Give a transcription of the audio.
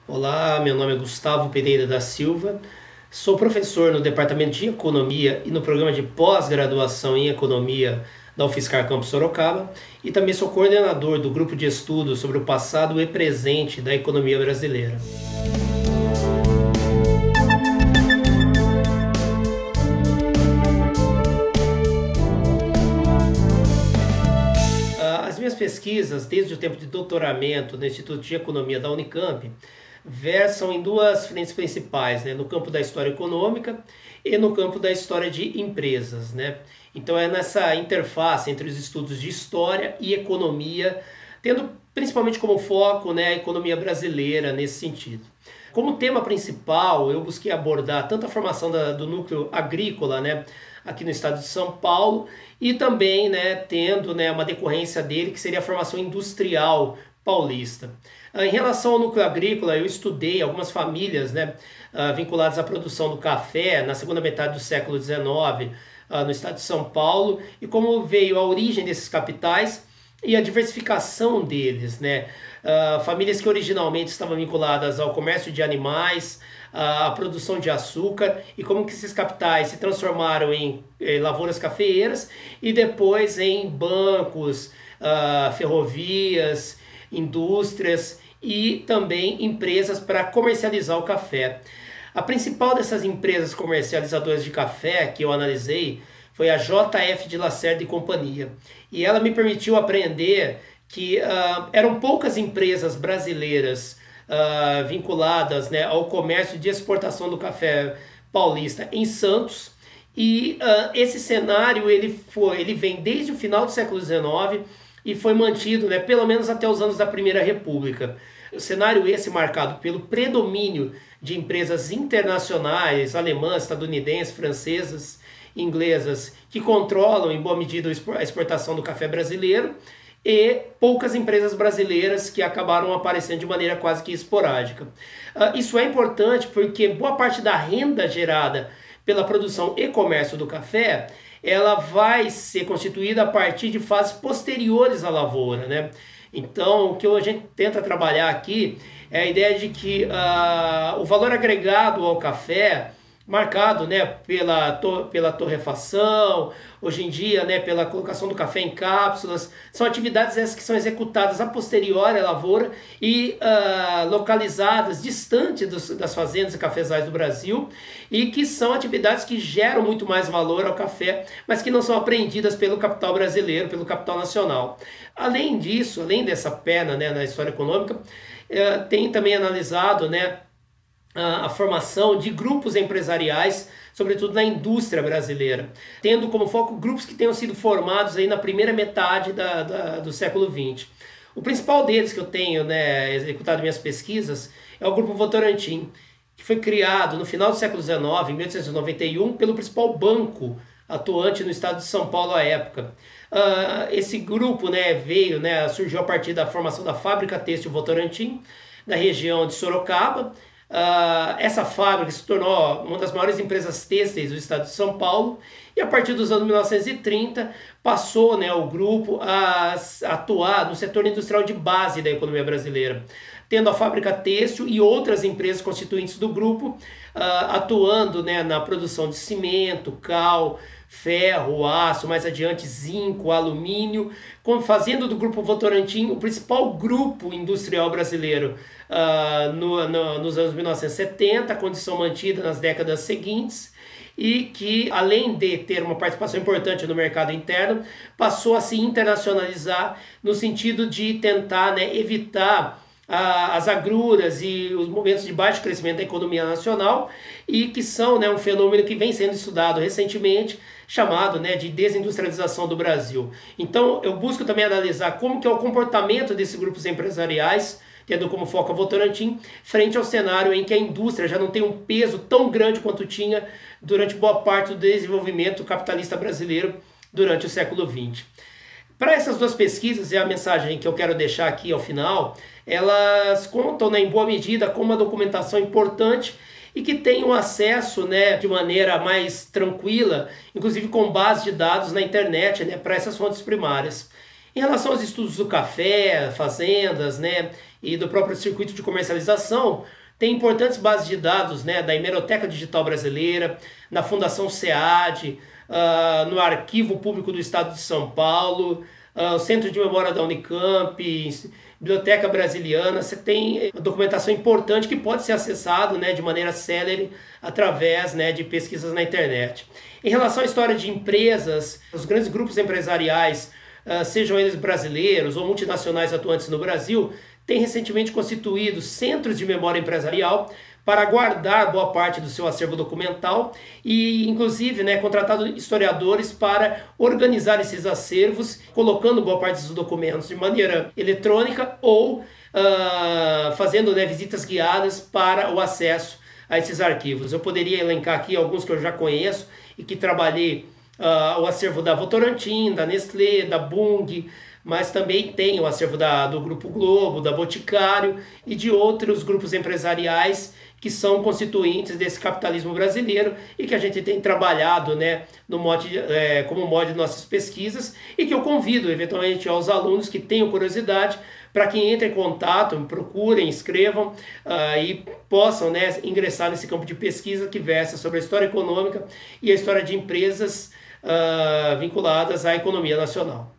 Olá, meu nome é Gustavo Pereira da Silva, sou professor no Departamento de Economia e no programa de pós-graduação em Economia da UFSCar Campus Sorocaba e também sou coordenador do grupo de estudos sobre o passado e presente da economia brasileira. As minhas pesquisas, desde o tempo de doutoramento no Instituto de Economia da Unicamp, versam em duas frentes principais, né? No campo da história econômica e no campo da história de empresas, né? Então é nessa interface entre os estudos de história e economia, tendo principalmente como foco, né, a economia brasileira nesse sentido. Como tema principal, eu busquei abordar tanto a formação do núcleo agrícola, né, aqui no estado de São Paulo, e também, né, tendo, né, uma decorrência dele, que seria a formação industrial paulista. Em relação ao núcleo agrícola, eu estudei algumas famílias, né, vinculadas à produção do café na segunda metade do século XIX, no estado de São Paulo, e como veio a origem desses capitais e a diversificação deles, né? Famílias que originalmente estavam vinculadas ao comércio de animais, à produção de açúcar, e como que esses capitais se transformaram em lavouras cafeeiras e depois em bancos, ferrovias, indústrias e também empresas para comercializar o café. A principal dessas empresas comercializadoras de café que eu analisei foi a JF de Lacerda e Companhia. E ela me permitiu aprender que eram poucas empresas brasileiras vinculadas, né, ao comércio de exportação do café paulista em Santos. E esse cenário ele vem desde o final do século XIX e foi mantido, né, pelo menos até os anos da Primeira República. O cenário esse marcado pelo predomínio de empresas internacionais, alemãs, estadunidenses, francesas, inglesas, que controlam em boa medida a exportação do café brasileiro, e poucas empresas brasileiras que acabaram aparecendo de maneira quase que esporádica. Isso é importante porque boa parte da renda gerada pela produção e comércio do café, ela vai ser constituída a partir de fases posteriores à lavoura, né? Então, o que a gente tenta trabalhar aqui é a ideia de que o valor agregado ao café, marcado, né, pela torrefação, hoje em dia, né, pela colocação do café em cápsulas, são atividades essas que são executadas a posteriori à lavoura e localizadas distante das fazendas e cafezais do Brasil, e que são atividades que geram muito mais valor ao café, mas que não são apreendidas pelo capital brasileiro, pelo capital nacional. Além disso, além dessa perna, né, na história econômica, tem também analisado, né, a formação de grupos empresariais, sobretudo na indústria brasileira, tendo como foco grupos que tenham sido formados aí na primeira metade do século XX. O principal deles que eu tenho, né, executado minhas pesquisas é o Grupo Votorantim, que foi criado no final do século XIX, em 1891, pelo principal banco atuante no estado de São Paulo à época. Esse grupo, né, surgiu a partir da formação da Fábrica Têxtil Votorantim, na região de Sorocaba. Essa fábrica se tornou uma das maiores empresas têxteis do estado de São Paulo, e a partir dos anos 1930 passou, né, o grupo a atuar no setor industrial de base da economia brasileira, tendo a Fábrica Têxtil e outras empresas constituintes do grupo atuando, né, na produção de cimento, cal, ferro, aço, mais adiante zinco, alumínio, fazendo do Grupo Votorantim o principal grupo industrial brasileiro nos anos 1970, condição mantida nas décadas seguintes, e que, além de ter uma participação importante no mercado interno, passou a se internacionalizar no sentido de tentar, né, evitar as agruras e os momentos de baixo crescimento da economia nacional, e que são, né, um fenômeno que vem sendo estudado recentemente, chamado, né, de desindustrialização do Brasil. Então eu busco também analisar como que é o comportamento desses grupos empresariais, tendo como foco a Votorantim, frente ao cenário em que a indústria já não tem um peso tão grande quanto tinha durante boa parte do desenvolvimento capitalista brasileiro durante o século XX. Para essas duas pesquisas, e a mensagem que eu quero deixar aqui ao final, elas contam, né, em boa medida com uma documentação importante e que tenham acesso, né, de maneira mais tranquila, inclusive com base de dados na internet, né, para essas fontes primárias. Em relação aos estudos do café, fazendas, né, e do próprio circuito de comercialização, tem importantes bases de dados, né, da Hemeroteca Digital Brasileira, na Fundação SEAD, no Arquivo Público do Estado de São Paulo, o Centro de Memória da Unicamp, Biblioteca Brasiliana. Você tem documentação importante que pode ser acessado, né, de maneira célere através, né, de pesquisas na internet. Em relação à história de empresas, os grandes grupos empresariais, sejam eles brasileiros ou multinacionais atuantes no Brasil, têm recentemente constituído centros de memória empresarial para guardar boa parte do seu acervo documental e, inclusive, né, contratado historiadores para organizar esses acervos, colocando boa parte dos documentos de maneira eletrônica ou fazendo, né, visitas guiadas para o acesso a esses arquivos. Eu poderia elencar aqui alguns que eu já conheço e que trabalhei, o acervo da Votorantim, da Nestlé, da Bung, mas também tem o acervo do Grupo Globo, da Boticário e de outros grupos empresariais que são constituintes desse capitalismo brasileiro e que a gente tem trabalhado, né, como mote de nossas pesquisas, e que eu convido eventualmente aos alunos que tenham curiosidade para que entrem em contato, me procurem, escrevam e possam, né, ingressar nesse campo de pesquisa que versa sobre a história econômica e a história de empresas vinculadas à economia nacional.